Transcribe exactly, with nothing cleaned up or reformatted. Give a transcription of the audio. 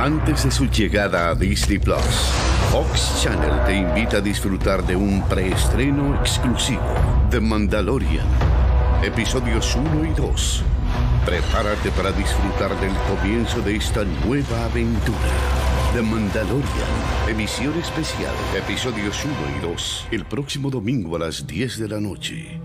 Antes de su llegada a Disney Plus, Fox Channel te invita a disfrutar de un preestreno exclusivo de Mandalorian, episodios uno y dos. Prepárate para disfrutar del comienzo de esta nueva aventura. The Mandalorian, emisión especial, episodios uno y dos, el próximo domingo a las diez de la noche.